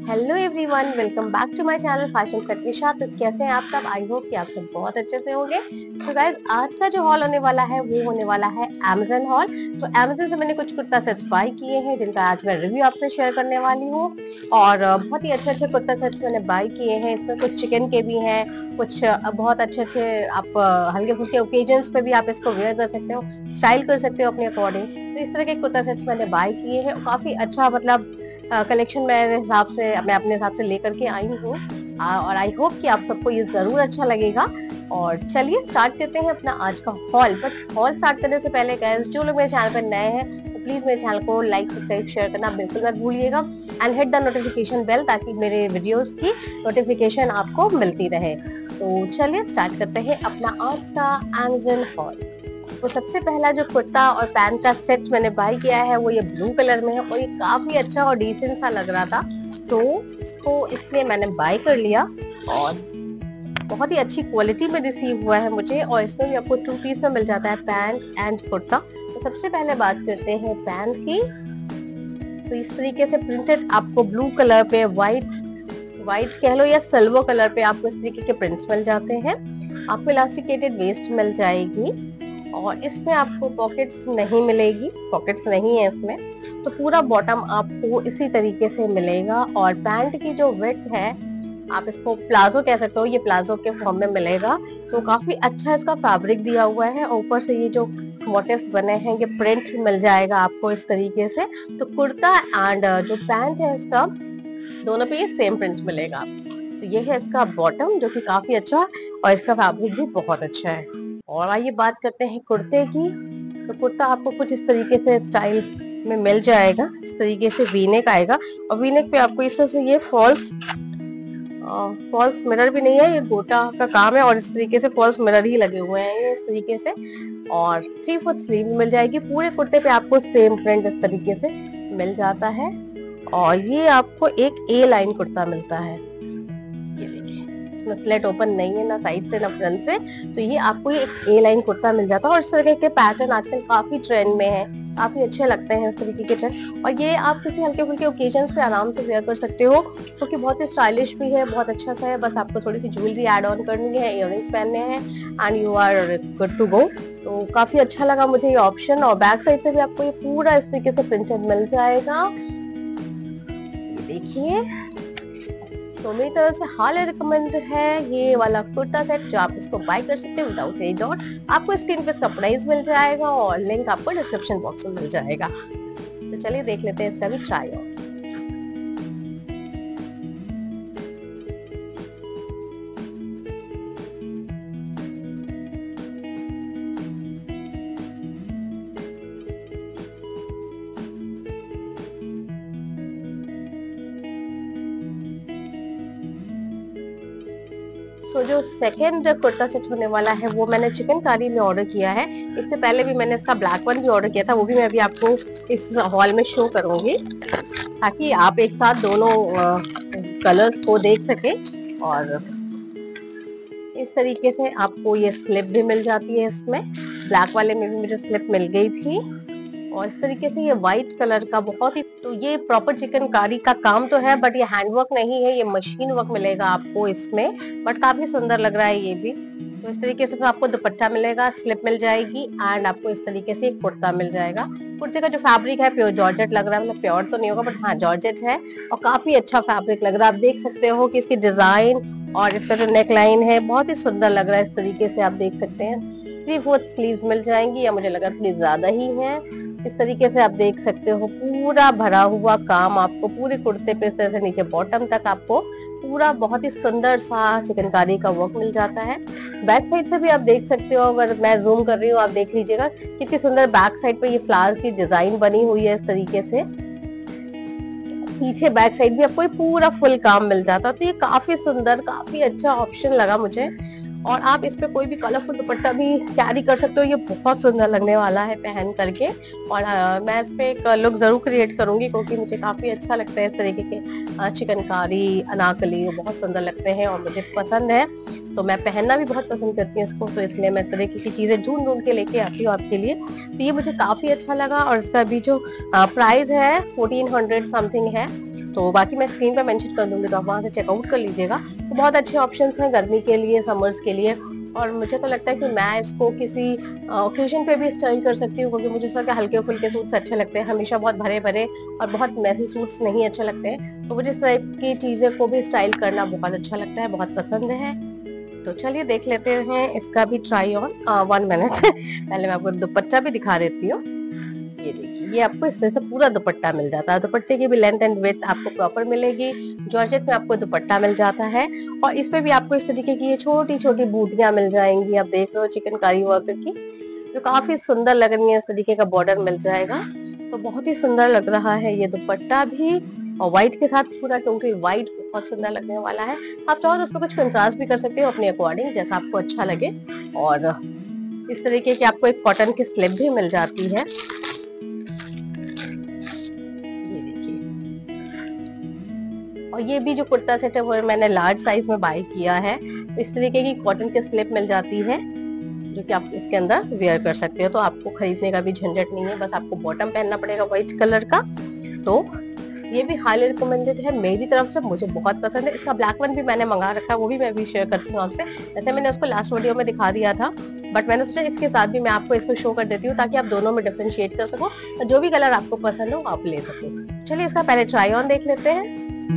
Hello everyone, welcome back to my channel fashion cut के साथ। तो कैसे हैं आप सब? आई होप कि आप सब बहुत अच्छे से होंगे। तो गाइज, आज का जो हॉल होने वाला है वो होने वाला है अमेज़न हॉल। तो अमेज़न से मैंने कुछ कुर्ता सेट्स बाय किए हैं जिनका आज मैं रिव्यू आपसे शेयर करने वाली हूँ। और बहुत ही अच्छे कुर्ता सेट्स मैंने बाय किए हैं। इसमें कुछ चिकन के भी हैं, कुछ बहुत अच्छे आप हल्के फुल्के ओकेजन्स पे भी आप इसको वेयर कर सकते हो, स्टाइल कर सकते हो अपने अकॉर्डिंग। तो इस तरह के कुर्ता सेट्स मैंने बाय किए हैं। काफी अच्छा मतलब कलेक्शन मेरे हिसाब से मैं अपने हिसाब से लेकर के आई हूँ। और आई होप कि आप सबको ये जरूर अच्छा लगेगा। और चलिए स्टार्ट करते हैं अपना आज का हॉल। बट हॉल स्टार्ट करने से पहले गाइस, जो लोग मेरे चैनल पर नए हैं तो प्लीज मेरे चैनल को लाइक सब्सक्राइब शेयर करना बिल्कुल मत भूलिएगा and hit the notification bell ताकि मेरे वीडियोस की नोटिफिकेशन आपको मिलती रहे। तो चलिए स्टार्ट करते हैं अपना आज का अमेज़न हॉल। तो सबसे पहला जो कुर्ता और पैंट का सेट मैंने बाय किया है वो ये ब्लू कलर में है और ये काफी अच्छा और डिसेंट सा लग रहा था, तो इसको इसलिए मैंने बाय कर लिया। और बहुत ही अच्छी क्वालिटी में रिसीव हुआ है मुझे। और इसमें भी आपको 2 पीस में मिल जाता है, पैंट एंड कुर्ता। तो सबसे पहले बात करते हैं पैंट की। तो इस तरीके से प्रिंटेड आपको ब्लू कलर पे व्हाइट कह लो या सिल्वर कलर पे आपको इस तरीके के प्रिंट्स मिल जाते हैं। आपको इलास्टिकेटेड वेस्ट मिल जाएगी और इसमें आपको पॉकेट्स नहीं मिलेगी, पॉकेट्स नहीं है इसमें। तो पूरा बॉटम आपको इसी तरीके से मिलेगा। और पैंट की जो विड्थ है, आप इसको प्लाजो कह सकते हो, ये प्लाजो के फॉर्म में मिलेगा। तो काफी अच्छा इसका फैब्रिक दिया हुआ है। ऊपर से ये जो मोटिव्स बने हैं, ये प्रिंट मिल जाएगा आपको इस तरीके से। तो कुर्ता एंड जो पैंट है इसका, दोनों पे ये सेम प्रिंट मिलेगा। तो ये है इसका बॉटम जो कि काफी अच्छा है और इसका फैब्रिक भी बहुत अच्छा है। और आइए बात करते हैं कुर्ते की। तो कुर्ता आपको कुछ इस तरीके से स्टाइल में मिल जाएगा। इस तरीके से वीनेक आएगा और वीनेक पे आपको इस तरह से ये फॉल्स मिरर भी नहीं है, ये गोटा का काम है और इस तरीके से फॉल्स मिरर ही लगे हुए हैं ये इस तरीके से। और 3/4 स्लीव मिल जाएगी। पूरे कुर्ते पे आपको सेम प्रिंट इस तरीके से मिल जाता है। और ये आपको एक ए लाइन कुर्ता मिलता है। ये देखिए, इसमें स्लेट ओपन नहीं है, ना साइड से ना फ्रंट से। तो ये आपको ये एक ए लाइन कुर्ता मिल जाता है। और इस तरह के पैटर्न आजकल काफी ट्रेंड में है, काफी अच्छे लगते हैं इस तरीके के ट्रेंड। और ये आप किसी हल्के फुल्के ओकेजन्स पे आराम से वेयर कर सकते हो क्योंकि बहुत ही स्टाइलिश भी है, बहुत अच्छा सा है। बस आपको थोड़ी सी ज्वेलरी ऐड ऑन करनी है, इयररिंग्स पहनने हैं and you are good to go. तो काफी अच्छा लगा मुझे ये ऑप्शन। और बैक साइड से भी आपको ये पूरा इस तरीके से प्रिंटेड मिल जाएगा। देखिए, तो मेरी तरफ से हाल रिकमेंड है ये वाला कुर्ता सेट, जो आप इसको बाय कर सकते हैं विदाउट एनी डाउट। आपको स्क्रीन पे इसका प्राइस मिल जाएगा और लिंक आपको डिस्क्रिप्शन बॉक्स में मिल जाएगा। तो चलिए देख लेते हैं इसका भी ट्राई ऑन। जो सेकंड कुर्ता सेट होने वाला है वो मैंने चिकनकारी में ऑर्डर किया है। इससे पहले भी मैंने इसका ब्लैक वन भी ऑर्डर किया था, वो भी मैं अभी आपको इस हॉल में शो करूंगी ताकि आप एक साथ दोनों कलर्स को देख सकें। और इस तरीके से आपको ये स्लिप भी मिल जाती है। इसमें ब्लैक वाले में भी मुझे स्लिप मिल गई थी। और इस तरीके से ये व्हाइट कलर का बहुत ही, तो ये प्रॉपर चिकनकारी का काम तो है बट ये हैंडवर्क नहीं है, ये मशीन वर्क मिलेगा आपको इसमें। बट काफी सुंदर लग रहा है ये भी। तो इस तरीके से आपको दुपट्टा मिलेगा, स्लिप मिल जाएगी एंड आपको इस तरीके से एक कुर्ता मिल जाएगा। कुर्ते का जो फैब्रिक है प्योर जॉर्जेट लग रहा है, मतलब प्योर तो नहीं होगा बट हाँ जॉर्जेट है और काफी अच्छा फैब्रिक लग रहा है। आप देख सकते हो कि इसकी डिजाइन और इसका जो नेक लाइन है बहुत ही सुंदर लग रहा है। इस तरीके से आप देख सकते हैं 3/4 स्लीव मिल जाएंगी, या मुझे लगा थोड़ी ज्यादा ही है। इस तरीके से आप देख सकते हो पूरा भरा हुआ काम आपको पूरे कुर्ते पे इस तरह से नीचे बॉटम तक आपको पूरा बहुत ही सुंदर सा चिकनकारी का वर्क मिल जाता है। बैक साइड से भी आप देख सकते हो, अगर मैं जूम कर रही हूँ आप देख लीजिएगा कितनी सुंदर बैक साइड पे ये फ्लावर्स की डिजाइन बनी हुई है इस तरीके से। पीछे बैक साइड भी आपको पूरा फुल काम मिल जाता है। तो ये काफी सुंदर, काफी अच्छा ऑप्शन लगा मुझे। और आप इस पे कोई भी कलरफुल दुपट्टा भी कैरी कर सकते हो, ये बहुत सुंदर लगने वाला है पहन करके। और मैं इस पे एक लुक जरूर क्रिएट करूंगी क्योंकि मुझे काफी अच्छा लगता है इस तरीके के चिकनकारी अनारकली, बहुत सुंदर लगते हैं और मुझे पसंद है। तो मैं पहनना भी बहुत पसंद करती हूँ इसको, तो इसलिए मैं इस तरीके की चीजें ढूंढ के लेके आती हूँ आपके लिए। तो ये मुझे काफी अच्छा लगा। और इसका भी जो प्राइस है 1400 समथिंग है। तो बाकी मैं स्क्रीन पे मेंशन कर दूंगी, तो आप वहां से चेकआउट कर लीजिएगा। तो बहुत अच्छे ऑप्शंस हैं गर्मी के लिए, समर्स के लिए। और मुझे तो लगता है कि मैं इसको किसी ओकेजन पे भी स्टाइल कर सकती हूँ, क्योंकि मुझे ऐसा हल्के फुल्के सूट्स अच्छे लगते हैं, हमेशा बहुत भरे भरे और बहुत मैसी सूट्स नहीं अच्छे लगते हैं। तो मुझे इस टाइप की चीजें को भी स्टाइल करना बहुत अच्छा लगता है, बहुत पसंद है। तो चलिए देख लेते हैं इसका भी ट्राई ऑन। 1 मिनट पहले मैं आपको दुपट्टा भी दिखा देती हूँ। ये देखिए, ये आपको इस तरह से पूरा दुपट्टा मिल जाता है। दुपट्टे की भी लेंथ एंड विड्थ आपको प्रॉपर मिलेगी। जॉर्जेट में आपको दुपट्टा मिल जाता है, और इसमें भी आपको इस तरीके की ये छोटी छोटी बूटियां मिल जाएंगी। आप देख रहे हो चिकनकारी वर्क की, जो काफी सुंदर लग रही है। इस तरीके का बॉर्डर मिल जाएगा, तो बहुत ही सुंदर लग रहा है ये दुपट्टा भी। और व्हाइट के साथ पूरा टोटल व्हाइट बहुत सुंदर लगने वाला है। आप चाहो तो उसमें कुछ कंट्रास्ट भी कर सकते हो अपने अकॉर्डिंग, जैसा आपको अच्छा लगे। और इस तरीके की आपको एक कॉटन की स्लिप भी मिल जाती है। ये देखिए, और ये भी जो कुर्ता सेट है वो मैंने लार्ज साइज में बाय किया है। तो इस तरीके की कॉटन की स्लिप मिल जाती है, जो कि आप इसके अंदर वेयर कर सकते हो। तो आपको खरीदने का भी झंझट नहीं है, बस आपको बॉटम पहनना पड़ेगा व्हाइट कलर का। तो ये भी हाईली रिकमेंडेड है मेरी तरफ से, मुझे बहुत पसंद है। इसका ब्लैक वन भी मैंने मंगा रखा है, वो भी मैं भी शेयर करती हूँ आपसे। वैसे मैंने उसको लास्ट वीडियो में दिखा दिया था, बट मैंने सोचा इसके साथ भी मैं आपको इसको शो कर देती हूँ, ताकि आप दोनों में डिफरेंशिएट कर सको। तो जो भी कलर आपको पसंद हो आप ले सको। चलिए इसका पहले ट्राई ऑन देख लेते हैं।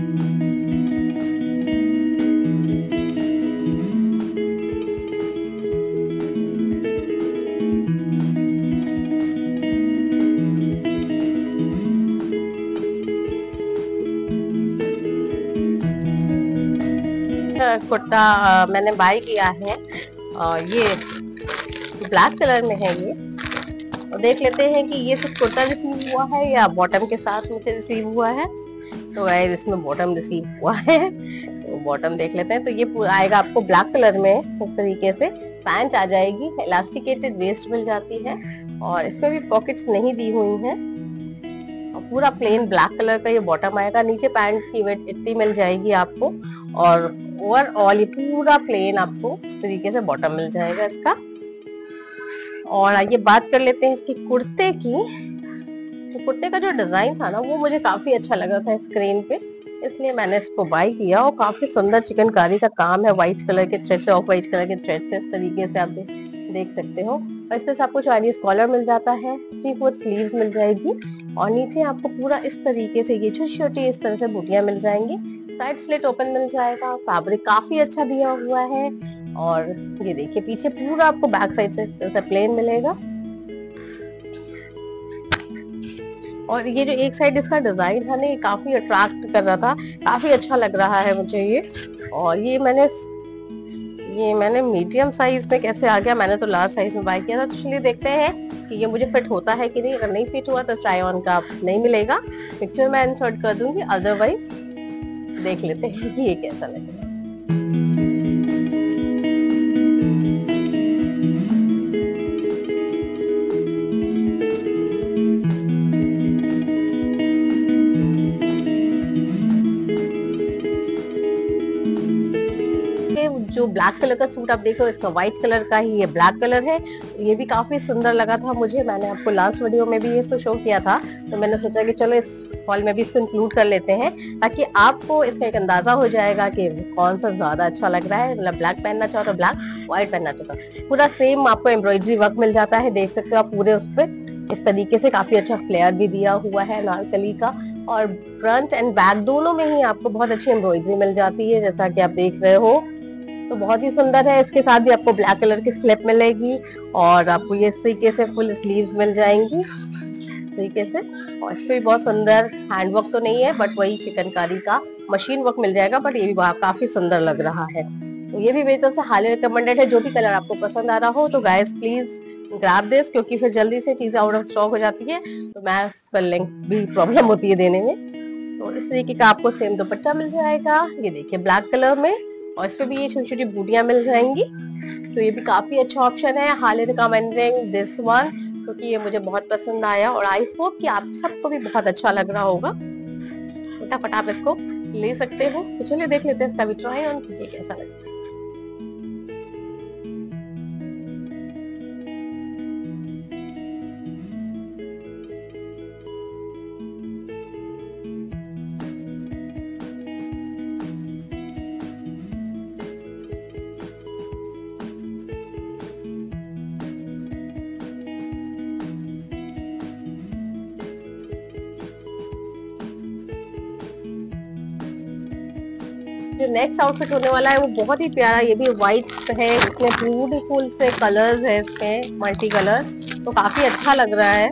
कुर्ता मैंने बाय किया है, ये ब्लैक कलर में है ये। तो देख लेते हैं कि ये सिर्फ कुर्ता रिसीव हुआ है या बॉटम के साथ मुझे रिसीव हुआ है। तो गाइस इसमें बॉटम रिसीव हुआ है, तो बॉटम देख लेते हैं। तो ये आएगा आपको ब्लैक कलर में इस तरीके से। पैंट आ जाएगी, इलास्टिकेटेड वेस्ट मिल जाती है, और इसमें भी पॉकेट्स नहीं दी हुई हैं। और पूरा प्लेन ब्लैक कलर का ये बॉटम आएगा। नीचे पैंट की वेट इतनी मिल जाएगी आपको, और ओवरऑल ये पूरा प्लेन आपको इस तरीके से बॉटम मिल जाएगा इसका। और आइए बात कर लेते हैं इसकी कुर्ते की। तो कुर्ते का जो डिजाइन था ना, वो मुझे काफी अच्छा लगा था स्क्रीन पे, इसलिए मैंने इसको बाय किया। और काफी सुंदर चिकनकारी का काम है, व्हाइट कलर के थ्रेड से, ऑफ व्हाइट कलर के थ्रेड से इस तरीके से आप देख सकते हो। और इससे आपको चाइनीज कॉलर मिल जाता है, 3/4 स्लीव्स मिल जाएगी, और नीचे आपको पूरा इस तरीके से ये छोटी छोटी इस तरह से बूटियां मिल जाएंगी। साइड स्लिट ओपन मिल जाएगा, फैब्रिक काफी अच्छा दिया हुआ है। और ये देखिए पीछे पूरा आपको बैक साइड से प्लेन मिलेगा। और ये जो एक साइड इसका डिजाइन था ना, ये काफी अट्रैक्ट कर रहा था, काफी अच्छा लग रहा है मुझे ये। और ये मैंने मीडियम साइज में कैसे आ गया, मैंने तो लार्ज साइज में बाय किया था। तो चलिए देखते हैं कि ये मुझे फिट होता है कि नहीं। अगर नहीं फिट हुआ तो ट्राई ऑन का नहीं मिलेगा, पिक्चर मैं इंसर्ट कर दूंगी। अदरवाइज देख लेते हैं कि ये कैसा लगेगा। जो ब्लैक कलर का सूट आप देख रहे हो, इसका व्हाइट कलर का ही ये ब्लैक कलर है। ये भी काफी सुंदर लगा था मुझे, मैंने आपको लास्ट वीडियो में भी इसको शो किया था। तो मैंने सोचा कि चलो इस हॉल में भी इसको इंक्लूड कर लेते हैं, ताकि आपको इसका एक अंदाजा हो जाएगा कि कौन सा ज्यादा अच्छा लग रहा है। मतलब ब्लैक पहनना चाहो तो ब्लैक, व्हाइट पहनना चाहो तो पूरा सेम आपको एम्ब्रॉयडरी वर्क मिल जाता है। देख सकते हो आप पूरे उस पर इस तरीके से काफी अच्छा फ्लेयर भी दिया हुआ है अनारकली का। और फ्रंट एंड बैक दोनों में ही आपको बहुत अच्छी एम्ब्रॉयडरी मिल जाती है, जैसा कि आप देख रहे हो। तो बहुत ही सुंदर है। इसके साथ भी आपको ब्लैक कलर की स्लिप मिलेगी, और आपको ये इस तरीके से फुल स्लीव्स मिल जाएंगी तरीके से। और इस पे भी बहुत सुंदर हैंडवर्क तो नहीं है, बट वही चिकनकारी का मशीन वर्क मिल जाएगा। बट ये भी काफी सुंदर लग रहा है। तो ये भी मेरी तरफ से हाईली रिकमेंडेड है। जो भी कलर आपको पसंद आ रहा हो तो गाइस प्लीज ग्रैब दिस, क्योंकि फिर जल्दी से चीजें आउट ऑफ स्टॉक हो जाती है, तो मैं लिंक भी प्रॉब्लम होती है देने में। तो इस तरीके का आपको सेम दुपट्टा मिल जाएगा, ये देखिए ब्लैक कलर में। और इस पे भी ये छोटी छोटी बूटियां मिल जाएंगी। तो ये भी काफी अच्छा ऑप्शन है, हाईली रिकमेंडिंग दिस वन, क्योंकि ये मुझे बहुत पसंद आया। और आई होप कि आप सबको भी बहुत अच्छा लग रहा होगा। फटाफट आप इसको ले सकते हो। तो चलिए देख लेते हैं इसका भी ट्राई ऑन, ये कैसा लगता है। जो नेक्स्ट आउटफिट होने वाला है वो बहुत ही प्यारा, ये भी व्हाइट है, इसमें ब्यूटीफुल से कलर्स है, इसमें मल्टी कलर्स, तो काफी अच्छा लग रहा है।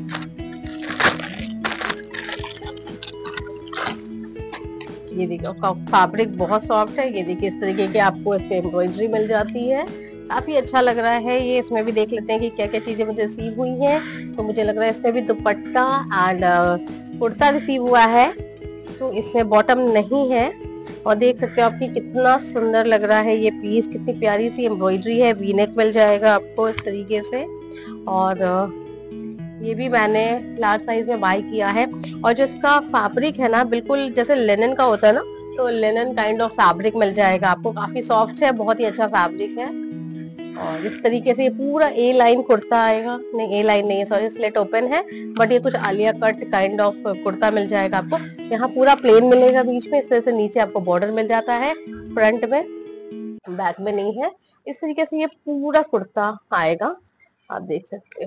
ये देखिए फैब्रिक बहुत सॉफ्ट है, ये देखिए इस तरीके की आपको इस पे एम्ब्रॉयडरी मिल जाती है, काफी अच्छा लग रहा है ये। इसमें भी देख लेते हैं कि क्या क्या चीजें मुझे रिसीव हुई हैं। तो मुझे लग रहा है इसमें भी दुपट्टा एंड कुर्ता रिसीव हुआ है, तो इसमें बॉटम नहीं है। और देख सकते हो आपकी कितना सुंदर लग रहा है ये पीस, कितनी प्यारी सी एम्ब्रॉयडरी है, वी नेक मिल जाएगा आपको इस तरीके से। और ये भी मैंने लार्ज साइज में बाय किया है। और जो इसका फैब्रिक है ना, बिल्कुल जैसे लिनन का होता है ना, तो लिनन काइंड ऑफ फैब्रिक मिल जाएगा आपको, काफी सॉफ्ट है, बहुत ही अच्छा फैब्रिक है। और इस तरीके से ये पूरा ए लाइन कुर्ता आएगा, नहीं ए लाइन नहीं है सॉरी, स्लिट ओपन है, बट ये कुछ Alia cut kind of kurta मिल जाएगा आपको। यहाँ पूरा प्लेन मिलेगा बीच में, इस तरह से नीचे आपको बॉर्डर मिल जाता है फ्रंट में, बैक में नहीं है। इस तरीके से ये पूरा कुर्ता आएगा, आप देख सकते हो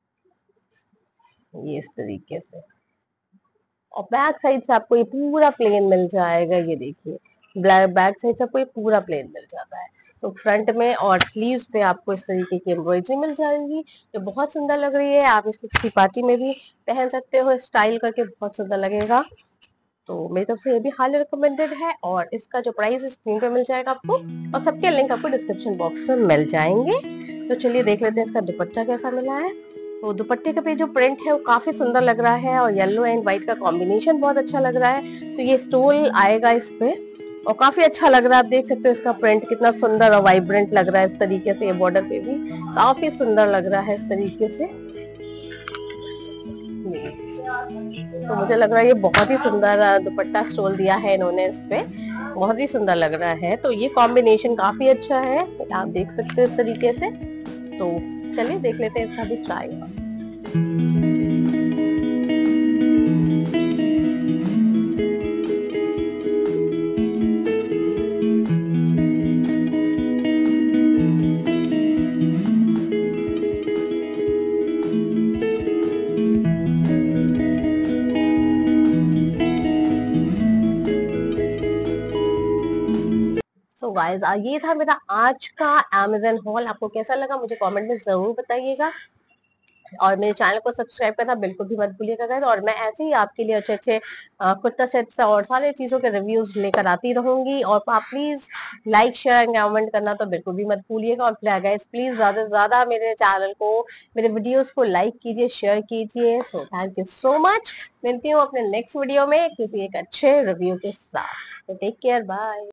ये इस तरीके से। और बैक साइड से आपको ये पूरा प्लेन मिल जाएगा, ये देखिए बैक साइड से आपको ये पूरा प्लेन मिल जाता है। तो फ्रंट में और स्लीव्स पे आपको इस तरीके की एम्ब्रॉयडरी मिल जाएगी, जो बहुत सुंदर लग रही है। आप इसको किसी पार्टी में भी पहन सकते हो, स्टाइल करके बहुत सुंदर लगेगा। तो मेरी तरफ से ये भी हाईली रिकमेंडेड है। और इसका जो प्राइस है स्क्रीन पे मिल जाएगा आपको, और सबके लिंक आपको डिस्क्रिप्शन बॉक्स में मिल जाएंगे। तो चलिए देख लेते हैं इसका दुपट्टा कैसा मिला है। तो दुपट्टे का भी जो प्रिंट है वो काफी सुंदर लग रहा है, और येलो एंड व्हाइट का कॉम्बिनेशन बहुत अच्छा लग रहा है। तो ये स्टोल आएगा इस पे, और काफी अच्छा लग रहा है। आप देख सकते हो इसका प्रिंट कितना सुंदर और वाइब्रेंट लग रहा है इस तरीके से। ये बॉर्डर पे भी काफी सुंदर लग रहा है इस तरीके से। तो मुझे लग रहा है ये बहुत ही सुंदर दुपट्टा स्टोल दिया है इन्होंने इस पे, बहुत ही सुंदर लग रहा है। तो ये कॉम्बिनेशन काफी अच्छा है, आप देख सकते हो इस तरीके से। तो चलिए देख लेते हैं इसका भी ट्राई। सो गाइस ये था मेरा आज का Amazon हॉल। आपको कैसा लगा मुझे कमेंट में जरूर बताइएगा, और मेरे चैनल को सब्सक्राइब करना बिल्कुल भी मत भूलिएगा गाइस। और मैं ऐसे ही आपके लिए अच्छे अच्छे कुर्ता सेट्स और सारे चीजों के रिव्यूज लेकर आती रहूंगी। और आप please like share and comment करना तो बिल्कुल भी मत भूलिएगा। और गाइस प्लीज ज्यादा से ज्यादा मेरे चैनल को, मेरे वीडियोस को लाइक कीजिए, शेयर कीजिए। So thank you so much. मिलती हूँ अपने नेक्स्ट वीडियो में किसी एक अच्छे रिव्यू के साथ। तो टेक केयर, बाय।